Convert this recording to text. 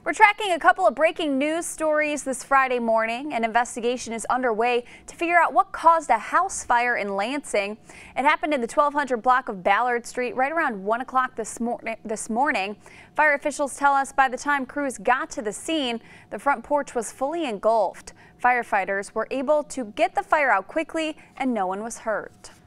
We're tracking a couple of breaking news stories this Friday morning. An investigation is underway to figure out what caused a house fire in Lansing. It happened in the 1200 block of Ballard Street right around 1 o'clock this morning. Fire officials tell us by the time crews got to the scene, the front porch was fully engulfed. Firefighters were able to get the fire out quickly and no one was hurt.